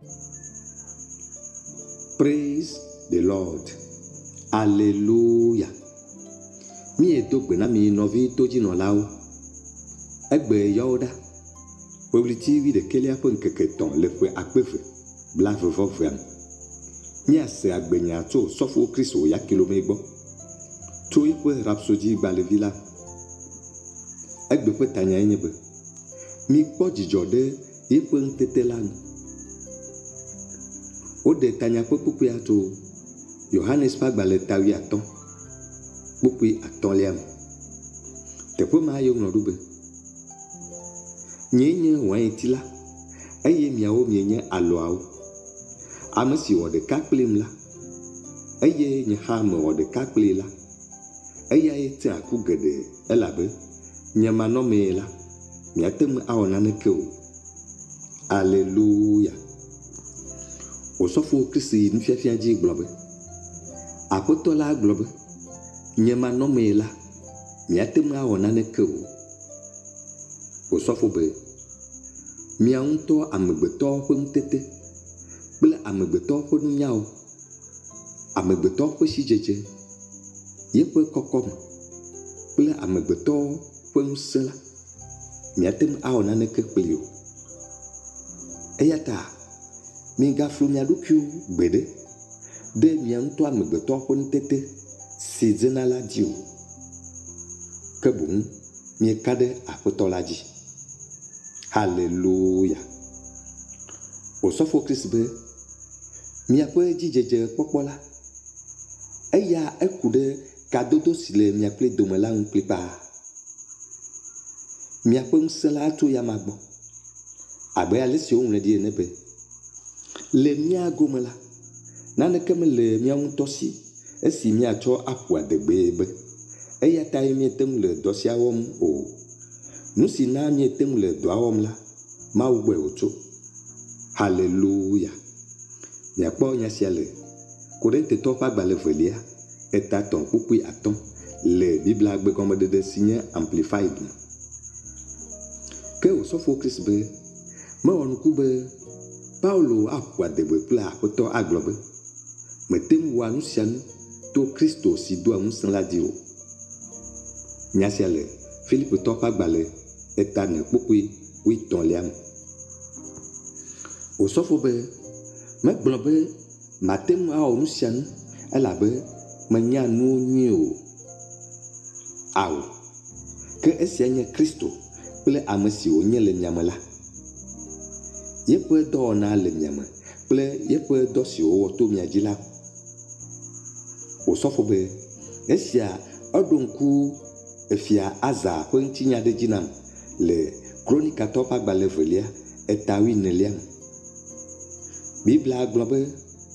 Praise the Lord. Alléluia. Mi eto gbena mi novi toji no lao. Egbe yoda. Webliti wi de kelia po nkeketon le fwe akpefe. Bla vovov vem. Mi ase agbenya to sofo Kristo ya kilomegbo. To yepo rapsodi gba le vila. Egbe pe tanya enyebe. Mi po jijode yepo ntetelani. Ode tanya pe pupu ya to Yohanes pa gba le tawi aton. Pupu aton liam. Te po ma yo nodube. Nyenye wa etila. Eye miawo mienye aloawo. Amesi wode kakplim la. Eye nye hame wode kakpli la. Eye ete aku gede elabe. Nyama no me la. Miatem awona nekeo. Alléluia. Osofo Kristi nfiafia ji globe. Apotola globe. Nyama no me la. Miatem awona nekeo. Osofo be. Miaunto amegbeto pe mtete. Bele amegbeto pe nyao. Amegbeto pe sijeje. Yepe kokom. Bele amegbeto pe msela. Miatem awona nekepelio. Eyata. Mi gaflu miadukiu gbede. De miaunto amegbeto pe mtete. Sizena la dio. Kebun. Mi kade apotola ji. Alléluia. Osofo Kristo be miape jijeje popola. Eya ekude kadodo sile miaple domela nklipa. Miape msela to yamagbo. Abe alesi onle die nebe. Le mia gomela. Nane keme le mia untosi. Esi mia cho apwa degbe. Eya tayi mietem le dosia wom o. Nusi na mietem le doawom la. Ma ugbe oto. Alléluia. Miakpo nyasiale. Korente topa gbale velia. Eta ton pupui aton. Le Bible agbe comme de signer amplified. Que osofo Kristo be. Me onukube. Paulo akwa debe pla apoto aglobe. Metem wa nusianu. To Kristo si do amusan la dio. Nyasiale. Philippe topa gbale. Eta ne pupui. Oui ton liam. Osofo be. Me globe. Matem a onusianu. Elabe. Menya no nyo. Aw. Ke esianye Kristo. Ple amesi onye le nyamela. Yepe do na le nyama. Ple yepe do si o to miajila. Osofo be. Esia odonku efia aza ko ntinya de jinam. Le Chronique topa gbale velia. Etawi neliam. Bibla globe.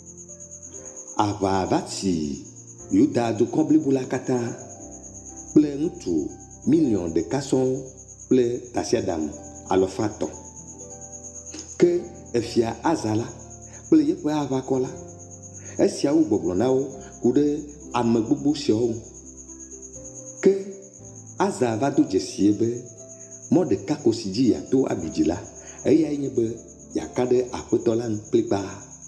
Ava vati. Yuda do komblibula kata. Ple ntu million de kasson. Ple tasiadam alofaton. Que efia azala. Ple yepe avakola. Esia u boblonao. Kude amegbubu siao. Que azava do jesiebe. Mode kakosiji ya to abidjila. Eya nyebe yakade apotola nklipa.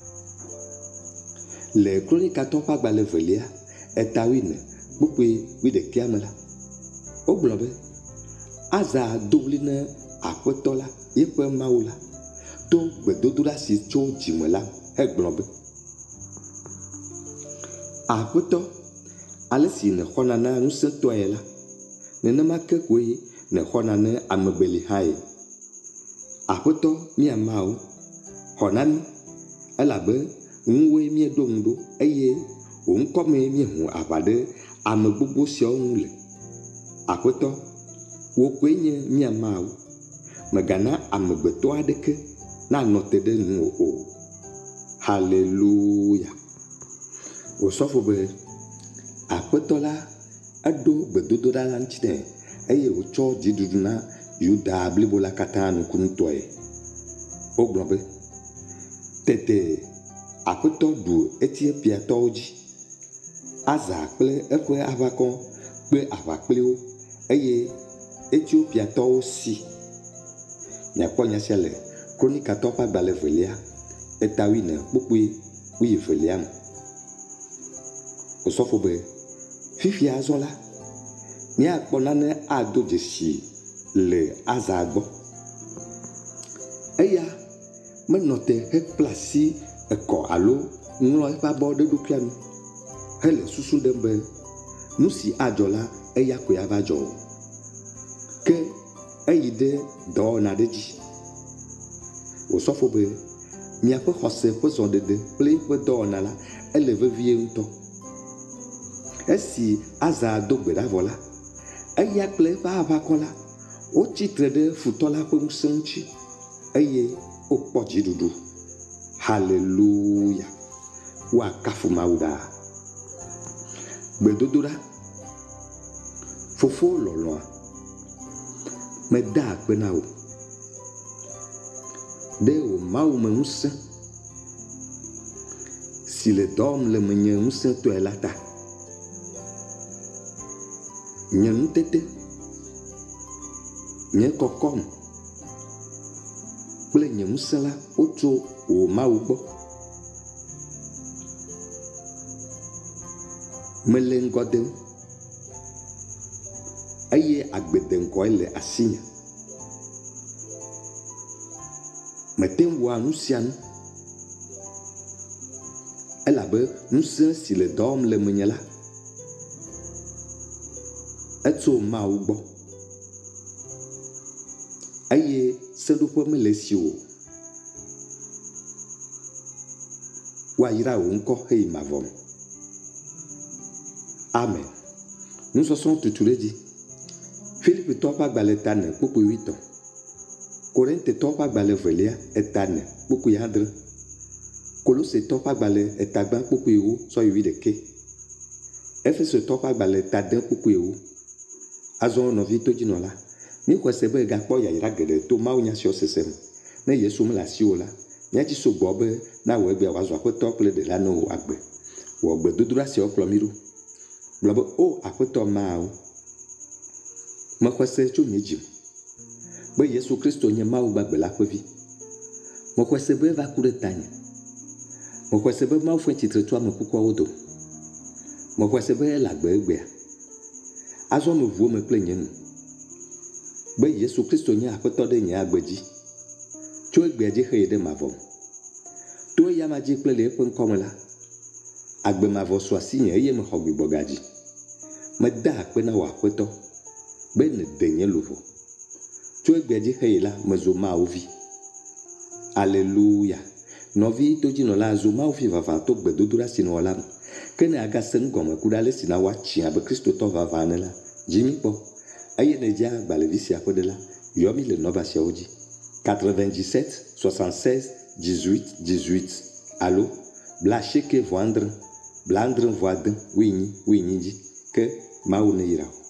Le Chronique topa gbale velia. Etawine. Bukwe wide kiamela. Oglobe. Aza dobline apotola. Yepe maula. To bedodura si cho jimela. Eglobe. Apoto. Alesi ne khonana nusentoa ela. Nenema kekwe. Ne khonane amebeli hai. Apoto miamao. Honani. Elabe. Nwe mie dondo. Eye. Unkome mie hu abade. Amegbubu sio nule. Apoto. Wokwenye miamao. Megana amegbeto adeke. Na notede nu o. Alléluia. Osofo be. Apoto la. Ado bedodo da lanchine. Eye ucho jiduduna. Yuda blibola katanu kuntoe. Oglobe. Tete. Apoto du Etiopia toji. Aza ple ekwe avakon. Ple avakleo. Eye Etiopia to si. Nyakpo nyasiale. Chronique topa gbale velia. etawi ne kpukpui wuyi velia me. Osɔfo be fifi azɔ la míakpɔ nane ado dzesi le aza gbɔ. Eya menɔ te hekpla asi ekɔ alo ŋlɔ eƒe abɔ ɖe ɖokui nu hele susu ɖem be nu si adzɔ la eya koe ava dzɔ o. Ke eyi ɖe dɔwɔna ɖe dzi. Osɔfo be miaƒe xɔse ƒe zɔɖeɖe kple eƒe dɔwɔna la ele vevie ŋutɔ. Esi aza do gbe ɖa vɔ la, eya kple eƒe aʋakɔ la wotsitre ɖe futɔ la ƒe ŋusẽ ŋuti eye wokpɔ dziɖuɖu. Haleluya. Woakafu Mawu ɖaa. Gbedodoɖa. Fofo lɔlɔa. Meda akpe na wo. Ɖe wo Mawu me ŋusẽ si le dɔ wɔm le menye ŋusẽtɔe la ta. Nye nutete, nye kɔkɔm kple nye ŋusẽ la wotso wo Mawu gbɔ. Mele ŋgɔ dem eye agbedeŋkɔe le asinye. Mete ŋu wɔa nu sia nu elabe ŋusẽ si le dɔ wɔm le menye la etso Mawu gbɔ eye seɖoƒe mele esi o. Woayra wo ŋkɔ heyi mavɔ me. Amen. Nusɔsrɔ̃ tutu ɖe dzi. Filipitɔwo ƒe agbalẽ ta ne kpukpui 8. Korintetɔwo ƒe agbalẽ 2 eta ne kpukpui 7. Kolosetɔwo ƒe agbalẽ etagba kpukpui 9 sɔ yi 11. Efesotɔwo ƒe agbalẽ eta 10 kpukpui 9. Azɔ nɔvi todzinɔla, míexɔe se be gakpɔ yayra geɖe to mawunya sia sese me. Ne Yesu mele asiwò la, míadzi sogbɔ be na wò egbea wòazɔ aƒetɔ kple ɖela ne wò agbe. Wɔ gbedodoɖa siawo kplɔ mí ɖo. Gblɔ be o aƒetɔ mawo. Mexɔe se tso nye dzi me be Yesu Kristo nye Mawu gbagbe la ƒe vi. Mexɔe se be eva ku ɖe tanye. Mexɔe se be Mawu fɔe tsitre tso ame kukuawo dome. Mexɔe se be ele agbe egbea. Azɔ meʋuo me kple nye nu be Yesu Kristo nye aƒetɔ ɖe nye agbe dzi tso egbea dzi heyi ɖe mavɔ me. To eya ma dzi kple le eƒe ŋkɔ me la, agbe mavɔ su asinye eye mexɔ gbibɔ gadzi. Meda akpe na wò aƒetɔ be nède nye luʋɔ. Tso egbea dzi heyi la mezo Mawu vi. Aleluya. Nɔvi todzinɔla zo Mawu vi vavã to gbedodoɖa si nɔwɔ la me. Ke ne agase ŋgɔme ku ɖe ale si na woatsi abe kristotɔ vavã ne la, dzi mí kpɔ. Eye ne dzia agbalẽvi sia ƒe ɖe la, yɔ mí le nɔba siawo dzi. 97 76 18 18 alo 79 90 90 dzi ke Mawu ne yra.